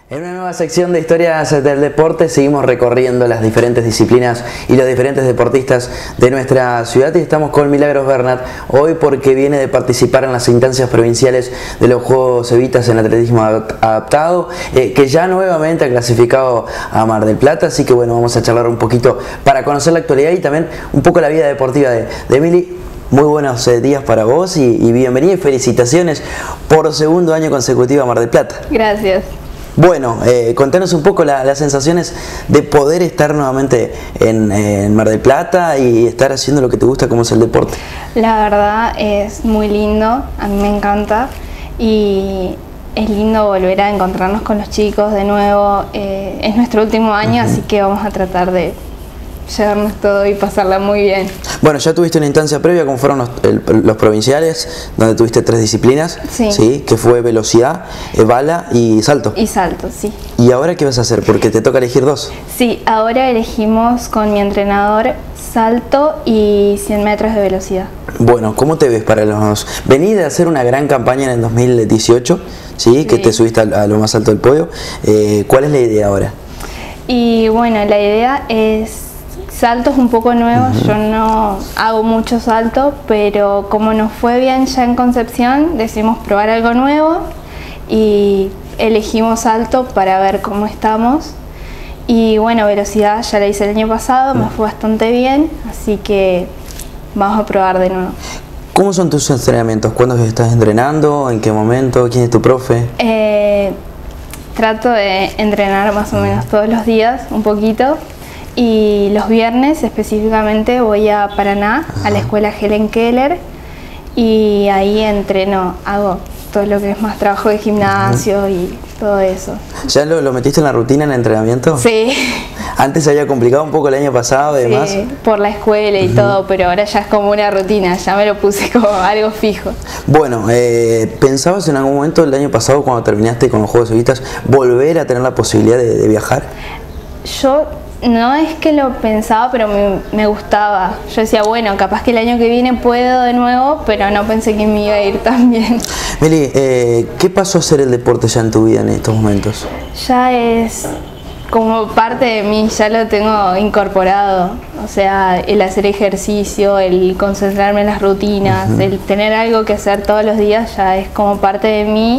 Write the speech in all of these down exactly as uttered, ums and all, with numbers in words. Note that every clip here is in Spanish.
En una nueva sección de historias del deporte seguimos recorriendo las diferentes disciplinas y los diferentes deportistas de nuestra ciudad y estamos con Milagros Bernat hoy porque viene de participar en las instancias provinciales de los Juegos Evitas en atletismo adaptado, eh, que ya nuevamente ha clasificado a Mar del Plata, así que bueno, vamos a charlar un poquito para conocer la actualidad y también un poco la vida deportiva de, de Mili. Muy buenos eh, días para vos y, y bienvenida y felicitaciones por segundo año consecutivo a Mar del Plata. Gracias. Bueno, eh, contanos un poco la, las sensaciones de poder estar nuevamente en, en Mar del Plata y estar haciendo lo que te gusta como es el deporte. La verdad es muy lindo, a mí me encanta y es lindo volver a encontrarnos con los chicos de nuevo. Eh, es nuestro último año, uh-huh. Así que vamos a tratar de llevarnos todo y pasarla muy bien. Bueno, ya tuviste una instancia previa como fueron los, el, los provinciales, donde tuviste tres disciplinas, sí, ¿sí? Que fue velocidad, eh, bala y salto. Y salto, sí. ¿Y ahora qué vas a hacer? Porque te toca elegir dos. Sí, ahora elegimos con mi entrenador salto y cien metros de velocidad. Bueno, ¿cómo te ves para los...? Vení de hacer una gran campaña en el dos mil dieciocho, ¿sí? Sí. Que te subiste a, a lo más alto del podio. Eh, ¿Cuál es la idea ahora? Y bueno, la idea es... saltos un poco nuevos, uh-huh. Yo no hago mucho salto, pero como nos fue bien ya en Concepción, decidimos probar algo nuevo y elegimos salto para ver cómo estamos. Y bueno, velocidad ya la hice el año pasado, uh-huh. Me fue bastante bien, así que vamos a probar de nuevo. ¿Cómo son tus entrenamientos? ¿Cuándo estás entrenando? ¿En qué momento? ¿Quién es tu profe? Eh, trato de entrenar más o menos todos los días, un poquito. Y los viernes específicamente voy a Paraná, a la escuela Helen Keller, y ahí entreno, hago todo lo que es más trabajo de gimnasio uh-huh. Y todo eso. ¿Ya lo, lo metiste en la rutina en el entrenamiento? Sí. Antes se había complicado un poco el año pasado y sí, demás. Por la escuela y uh-huh. Todo, pero ahora ya es como una rutina, ya me lo puse como algo fijo. Bueno, eh, ¿pensabas en algún momento el año pasado cuando terminaste con los Juegos Evitas volver a tener la posibilidad de, de viajar? Yo... no es que lo pensaba, pero me, me gustaba. Yo decía, bueno, capaz que el año que viene puedo de nuevo, pero no pensé que me iba a ir tan bien. Mili, eh, ¿qué pasó a ser el deporte ya en tu vida en estos momentos? Ya es como parte de mí, ya lo tengo incorporado. O sea, el hacer ejercicio, el concentrarme en las rutinas, uh-huh. El tener algo que hacer todos los días ya es como parte de mí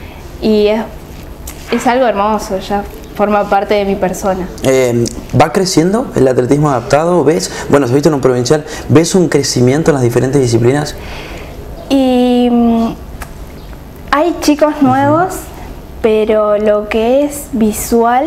y es, es algo hermoso, ya forma parte de mi persona. Eh, ¿Va creciendo el atletismo adaptado? ¿Ves? Bueno, se ha visto en un provincial, ¿ves un crecimiento en las diferentes disciplinas? Y um, hay chicos nuevos, uh-huh. Pero lo que es visual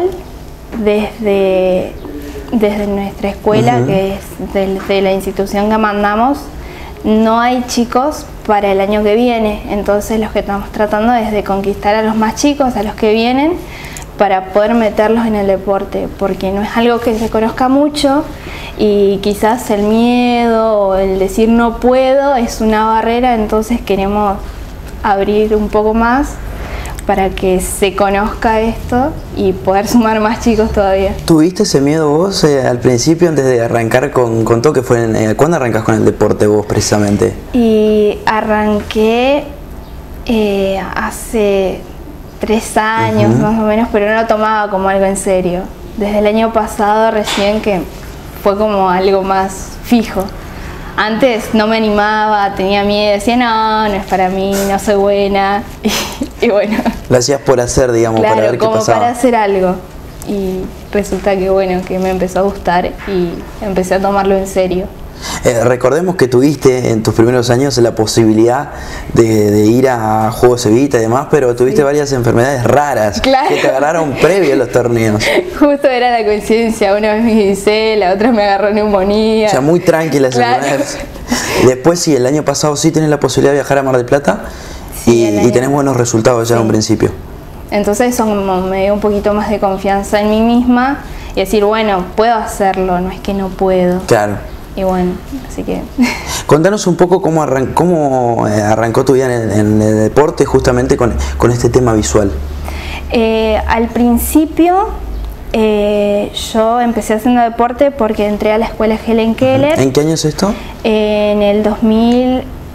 desde, desde nuestra escuela, uh-huh. Que es de, de la institución que mandamos, no hay chicos para el año que viene. Entonces lo que estamos tratando es de conquistar a los más chicos, a los que vienen, para poder meterlos en el deporte, porque no es algo que se conozca mucho y quizás el miedo o el decir no puedo es una barrera, entonces queremos abrir un poco más para que se conozca esto y poder sumar más chicos todavía. ¿Tuviste ese miedo vos eh, al principio antes de arrancar con, con todo que fue en, eh, ¿cuándo arrancas con el deporte vos precisamente? Y arranqué eh, hace tres años uh-huh. Más o menos, pero no lo tomaba como algo en serio. Desde el año pasado recién que fue como algo más fijo. Antes no me animaba, tenía miedo, decía no, no es para mí, no soy buena. Y, y bueno. Lo hacías por hacer, digamos, claro, para ver qué como pasaba. Para hacer algo. Y resulta que bueno, que me empezó a gustar y empecé a tomarlo en serio. Eh, recordemos que tuviste en tus primeros años la posibilidad de, de ir a Juegos Evita y demás, pero tuviste sí. varias enfermedades raras claro. Que te agarraron previo a los torneos. Justo era la coincidencia, una vez me hice, la otra me agarró neumonía. O sea, muy tranquila esa claro. enfermedades. Después sí, el año pasado sí tenés la posibilidad de viajar a Mar del Plata sí, y, y tenés buenos resultados ya sí. En un principio. Entonces eso me dio un poquito más de confianza en mí misma y decir, bueno, puedo hacerlo, no es que no puedo. Claro. Y bueno, así que... Contanos un poco cómo, arran cómo arrancó tu vida en el, en el deporte justamente con, con este tema visual. Eh, al principio eh, yo empecé haciendo deporte porque entré a la escuela Helen Keller. ¿En qué año es esto? Eh, en el dos mil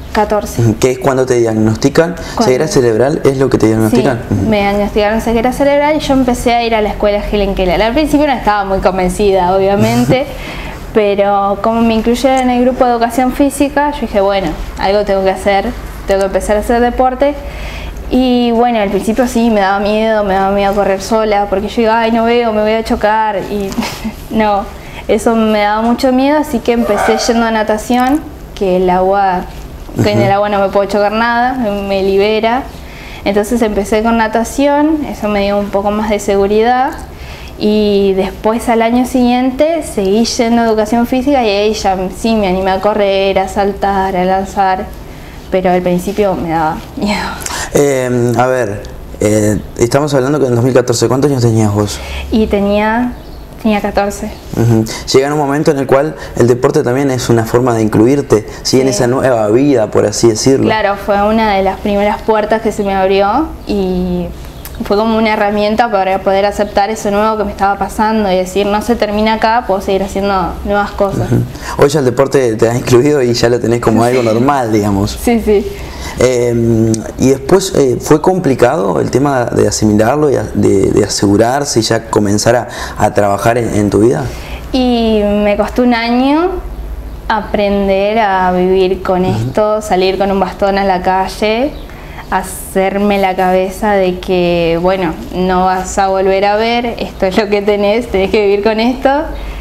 catorce. ¿Qué es cuando te diagnostican? ¿Cuándo? ¿Ceguera cerebral es lo que te diagnostican? Sí, me diagnosticaron ceguera cerebral y yo empecé a ir a la escuela Helen Keller. Al principio no estaba muy convencida, obviamente, pero como me incluyeron en el grupo de educación física, yo dije, bueno, algo tengo que hacer, tengo que empezar a hacer deporte. Y bueno, al principio sí, me daba miedo, me daba miedo correr sola, porque yo digo, ay, no veo, me voy a chocar, y no, eso me daba mucho miedo, así que empecé yendo a natación, que el agua, que en el agua no me puedo chocar nada, me libera. Entonces empecé con natación, eso me dio un poco más de seguridad, y después al año siguiente seguí yendo a educación física y ahí ya sí me animé a correr, a saltar, a lanzar, pero al principio me daba miedo. Eh, a ver, eh, estamos hablando que en dos mil catorce, ¿cuántos años tenías vos? Y tenía, tenía catorce. Uh-huh. Llega un momento en el cual el deporte también es una forma de incluirte, ¿sí? Sí. En esa nueva vida, por así decirlo. Claro, fue una de las primeras puertas que se me abrió y fue como una herramienta para poder aceptar eso nuevo que me estaba pasando y decir, no se termina acá, puedo seguir haciendo nuevas cosas. Uh-huh. Hoy ya el deporte te ha incluido y ya lo tenés como algo normal, digamos. Sí, sí. Eh, y después eh, fue complicado el tema de asimilarlo y de, de asegurarse y ya comenzar a, a trabajar en, en tu vida. Y me costó un año aprender a vivir con uh-huh. esto, salir con un bastón a la calle, hacerme la cabeza de que, bueno, no vas a volver a ver, esto es lo que tenés, tenés que vivir con esto.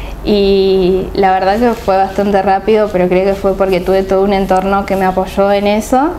Y la verdad que fue bastante rápido, pero creo que fue porque tuve todo un entorno que me apoyó en eso.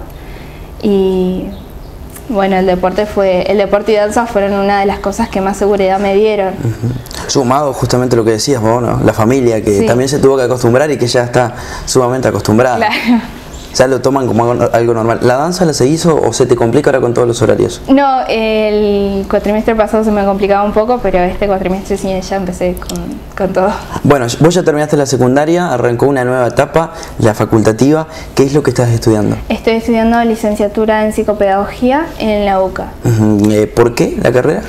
Y bueno, el deporte fue, el deporte y danza fueron una de las cosas que más seguridad me dieron. Uh-huh. Sumado justamente lo que decías, bueno, la familia que sí. también se tuvo que acostumbrar y que ya está sumamente acostumbrada. Claro. Ya lo toman como algo normal. ¿La danza la seguís o, o se te complica ahora con todos los horarios? No, el cuatrimestre pasado se me complicaba un poco, pero este cuatrimestre sí ya empecé con, con todo. Bueno, vos ya terminaste la secundaria, arrancó una nueva etapa, la facultativa. ¿Qué es lo que estás estudiando? Estoy estudiando licenciatura en psicopedagogía en la U C A. Uh-huh. eh, ¿Por qué la carrera?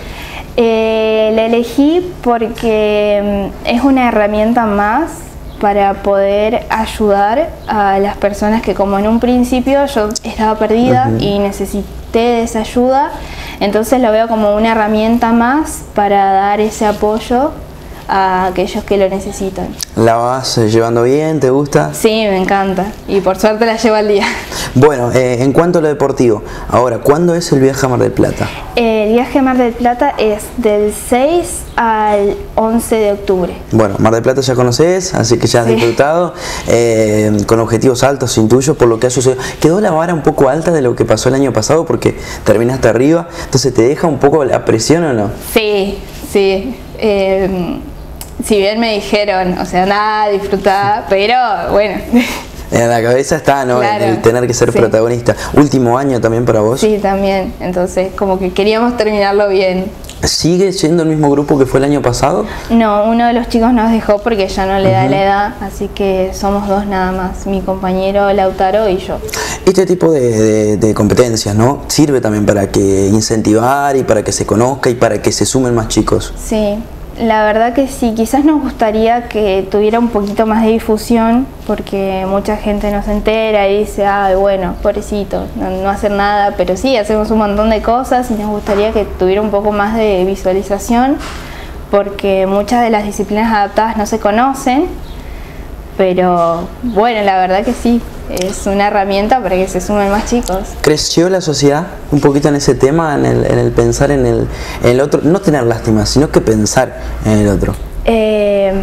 Eh, la elegí porque es una herramienta más para poder ayudar a las personas que, como en un principio yo estaba perdida uh-huh. y necesité de esa ayuda, entonces lo veo como una herramienta más para dar ese apoyo a aquellos que lo necesitan. ¿La vas llevando bien? ¿Te gusta? Sí, me encanta y por suerte la llevo al día. Bueno, eh, en cuanto a lo deportivo, ahora, ¿cuándo es el viaje a Mar del Plata? El viaje a Mar del Plata es del seis al once de octubre. Bueno, Mar del Plata ya conoces, así que ya has sí. disfrutado, eh, con objetivos altos sin tuyos por lo que ha sucedido. Quedó la vara un poco alta de lo que pasó el año pasado porque terminaste arriba, entonces ¿te deja un poco la presión o no? Sí, sí. Eh, si bien me dijeron, o sea, nada, disfrutar, pero bueno. En la cabeza está, ¿no? Claro, el tener que ser sí. protagonista. ¿Último año también para vos? Sí, también. Entonces, como que queríamos terminarlo bien. ¿Sigue siendo el mismo grupo que fue el año pasado? No, uno de los chicos nos dejó porque ya no le da uh-huh. la edad, así que somos dos nada más, mi compañero Lautaro y yo. Este tipo de, de, de competencias, ¿no? Sirve también para que incentivar y para que se conozca y para que se sumen más chicos. Sí. La verdad que sí, quizás nos gustaría que tuviera un poquito más de difusión porque mucha gente no se entera y dice, ay, bueno, pobrecito, no, no hacer nada, pero sí, hacemos un montón de cosas y nos gustaría que tuviera un poco más de visualización porque muchas de las disciplinas adaptadas no se conocen, pero bueno, la verdad que sí, es una herramienta para que se sumen más chicos. ¿Creció la sociedad un poquito en ese tema, en el, en el pensar en el, en el otro? No tener lástima, sino que pensar en el otro. Eh,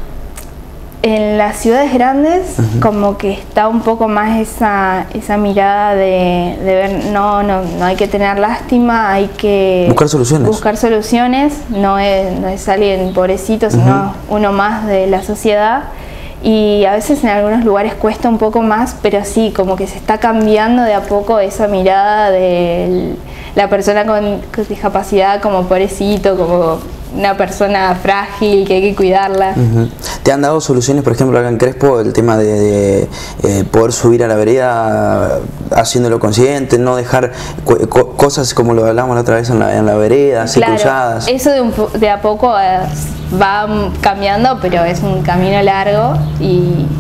en las ciudades grandes uh-huh. como que está un poco más esa, esa mirada de, de ver, no, no, no hay que tener lástima, hay que buscar soluciones. Buscar soluciones, no es, no es alguien pobrecito, sino uh-huh. uno más de la sociedad. Y a veces en algunos lugares cuesta un poco más, pero sí, como que se está cambiando de a poco esa mirada de la persona con, con discapacidad como pobrecito, como una persona frágil que hay que cuidarla. Uh-huh. ¿Te han dado soluciones, por ejemplo, acá en Crespo, el tema de, de eh, poder subir a la vereda haciéndolo consciente, no dejar co cosas como lo hablamos la otra vez en la, en la vereda, así claro, cruzadas? Eso de, un, de a poco eh, va cambiando, pero es un camino largo y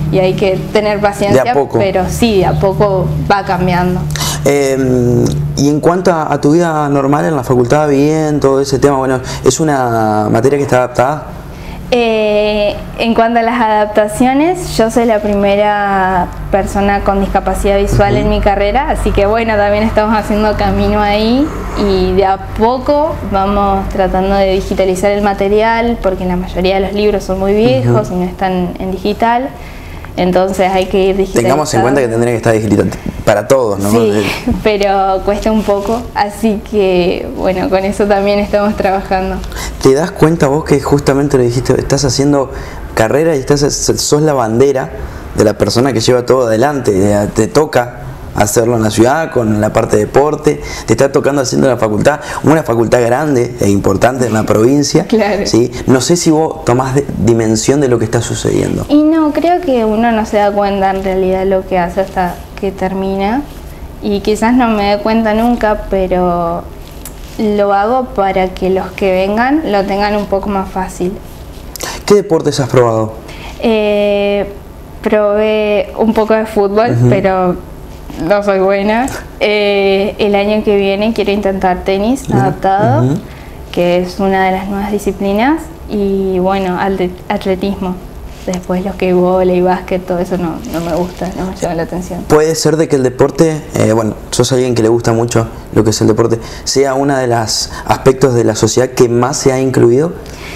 y hay que tener paciencia, de a poco. Pero sí, de a poco va cambiando. Eh, y en cuanto a, a tu vida normal en la facultad, bien, todo ese tema, bueno, ¿es una materia que está adaptada? Eh, en cuanto a las adaptaciones, yo soy la primera persona con discapacidad visual uh-huh. en mi carrera, así que bueno, también estamos haciendo camino ahí y de a poco vamos tratando de digitalizar el material, porque la mayoría de los libros son muy viejos uh-huh. y no están en digital. Entonces hay que ir digitalizando. Tengamos en cuenta que tendría que estar digital para todos, ¿no? Sí, pero cuesta un poco, así que bueno, con eso también estamos trabajando. ¿Te das cuenta vos que justamente lo dijiste, estás haciendo carrera y estás, sos la bandera de la persona que lleva todo adelante? Te toca hacerlo en la ciudad, con la parte de deporte, te está tocando haciendo la facultad, una facultad grande e importante en la provincia. Claro. ¿Sí? No sé si vos tomás de, dimensión de lo que está sucediendo. Y no, creo que uno no se da cuenta en realidad lo que hace hasta que termina, y quizás no me dé cuenta nunca, pero lo hago para que los que vengan lo tengan un poco más fácil. ¿Qué deportes has probado? Eh, probé un poco de fútbol, uh-huh. pero no soy buena. Eh, el año que viene quiero intentar tenis uh-huh. adaptado, uh-huh. que es una de las nuevas disciplinas, y bueno, atletismo. Después los que vóley, básquet, todo eso no, no me gusta, no me llama la atención. Puede ser de que el deporte, eh, bueno, sos alguien que le gusta mucho lo que es el deporte, sea uno de los aspectos de la sociedad que más se ha incluido.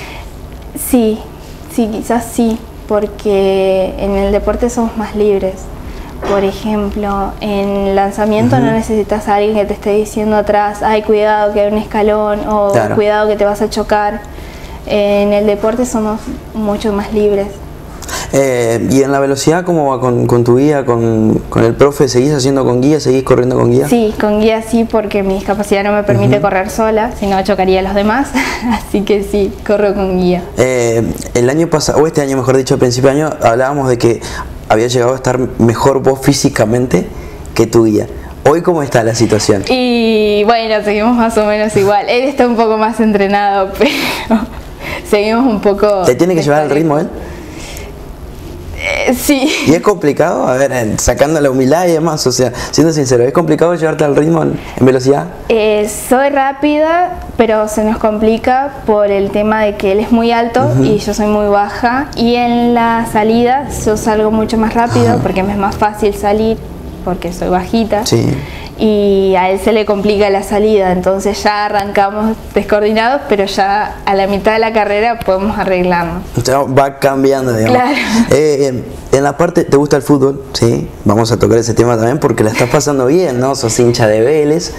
Sí, sí, quizás sí, porque en el deporte somos más libres. Por ejemplo, en lanzamiento uh-huh. no necesitas a alguien que te esté diciendo atrás, ay, cuidado que hay un escalón, o claro. cuidado que te vas a chocar. En el deporte somos mucho más libres. Eh, ¿Y en la velocidad cómo va con, con tu guía, con, con el profe? ¿Seguís haciendo con guía? ¿Seguís corriendo con guía? Sí, con guía sí, porque mi discapacidad no me permite uh-huh. correr sola, si no chocaría a los demás, así que sí, corro con guía. Eh, el año pasado, o este año mejor dicho, al principio de año, hablábamos de que había llegado a estar mejor vos físicamente que tu guía. ¿Hoy cómo está la situación? Y bueno, seguimos más o menos igual. Él está un poco más entrenado, pero seguimos un poco... ¿Te tiene que llevar al ritmo él? Eh, sí. ¿Y es complicado? A ver, sacando la humildad y demás, o sea, siendo sincero, ¿es complicado llevarte al ritmo en, en velocidad? Eh, soy rápida, pero se nos complica por el tema de que él es muy alto uh-huh. y yo soy muy baja, y en la salida yo salgo mucho más rápido uh-huh. porque me es más fácil salir porque soy bajita. Sí. Y a él se le complica la salida, entonces ya arrancamos descoordinados, pero ya a la mitad de la carrera podemos arreglarnos. O sea, va cambiando, digamos. Claro. Eh, en la parte, ¿te gusta el fútbol? Sí, vamos a tocar ese tema también porque la estás pasando bien, ¿no? Sos hincha de Vélez.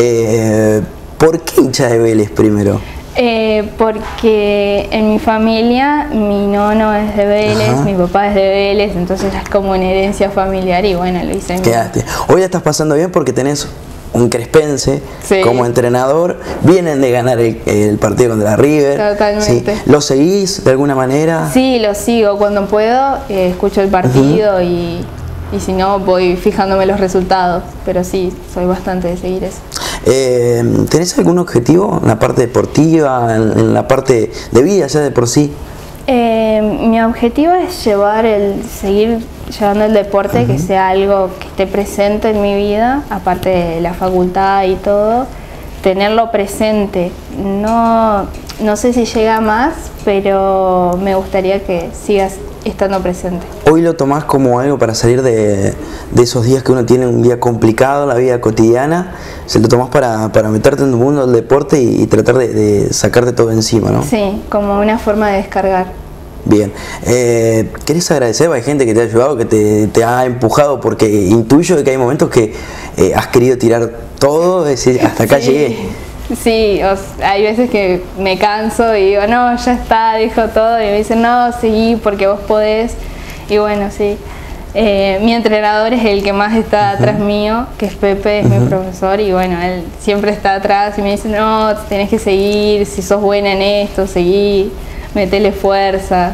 Eh, ¿Por qué hincha de Vélez primero? Eh, porque en mi familia mi nono es de Vélez, ajá. mi papá es de Vélez, entonces es como una herencia familiar y bueno, lo hice. Quedaste. Hoy la estás pasando bien porque tenés un crespense sí. como entrenador, vienen de ganar el, el partido contra la River. Totalmente. ¿Sí? ¿Lo seguís de alguna manera? Sí, lo sigo. Cuando puedo eh, escucho el partido uh-huh. y, y si no voy fijándome los resultados, pero sí, soy bastante de seguir eso. Eh, ¿Tenés algún objetivo en la parte deportiva, en, en la parte de vida ya de por sí? Eh, mi objetivo es llevar el, seguir llevando el deporte, uh-huh. que sea algo que esté presente en mi vida, aparte de la facultad y todo, tenerlo presente. No, no sé si llega más, pero me gustaría que sigas estando presente. ¿Hoy lo tomás como algo para salir de, de esos días que uno tiene un día complicado, la vida cotidiana? ¿Se lo tomás para, para meterte en el mundo del deporte y, y tratar de, de sacarte todo encima, no? Sí, como una forma de descargar. Bien. Eh, ¿Querés agradecer? Hay gente que te ha ayudado, que te, te ha empujado, porque intuyo que hay momentos que eh, has querido tirar todo, es decir, hasta acá sí. llegué. Sí, o sea, hay veces que me canso y digo, no, ya está, dijo todo, y me dicen, no, seguí porque vos podés, y bueno, sí. Eh, mi entrenador es el que más está uh-huh. atrás mío, que es Pepe, es uh-huh. mi profesor, y bueno, él siempre está atrás y me dice, no, tenés que seguir, si sos buena en esto, seguí, metele fuerza.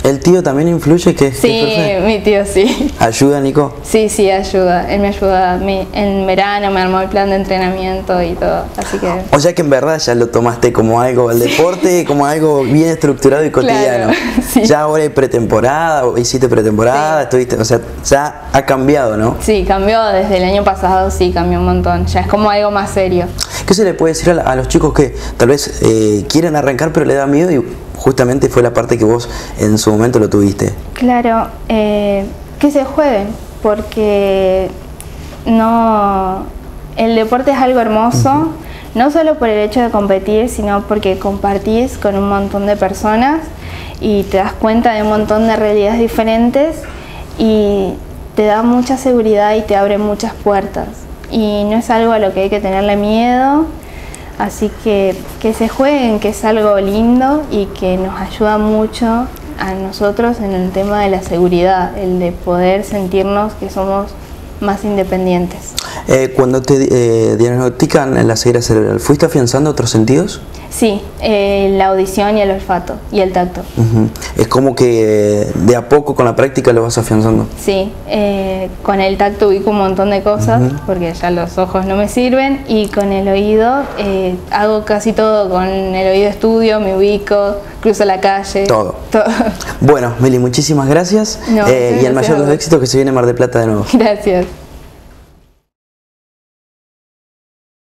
¿El tío también influye? ¿Qué, Sí, qué mi tío sí. ¿Ayuda, Nico? Sí, sí, ayuda. Él me ayuda. Mi- en verano me armó el plan de entrenamiento y todo. Así que... O sea que en verdad ya lo tomaste como algo, el deporte, como algo bien estructurado y cotidiano. Claro, sí. Ya ahora hay pretemporada, o hiciste pretemporada, Sí. estuviste, o sea, ya ha cambiado, ¿no? Sí, cambió desde el año pasado, sí, cambió un montón. Ya es como algo más serio. ¿Qué se le puede decir a, la- a los chicos que tal vez eh, quieren arrancar pero le da miedo y justamente fue la parte que vos en su momento lo tuviste? Claro, eh, que se jueguen, porque no, el deporte es algo hermoso, uh-huh. no solo por el hecho de competir, sino porque compartís con un montón de personas y te das cuenta de un montón de realidades diferentes y te da mucha seguridad y te abre muchas puertas. Y no es algo a lo que hay que tenerle miedo, así que que se jueguen, que es algo lindo y que nos ayuda mucho a nosotros en el tema de la seguridad, el de poder sentirnos que somos más independientes. Eh, cuando te eh, diagnostican la ceguera cerebral, ¿fuiste afianzando otros sentidos? Sí, eh, la audición y el olfato y el tacto. Uh-huh. Es como que de a poco con la práctica lo vas afianzando. Sí, eh, con el tacto ubico un montón de cosas, uh-huh. porque ya los ojos no me sirven, y con el oído eh, hago casi todo. Con el oído estudio, me ubico, cruzo la calle. Todo. todo. Bueno, Meli, muchísimas gracias, No, eh, y el mayor de los éxitos, que se viene Mar del Plata de nuevo. Gracias.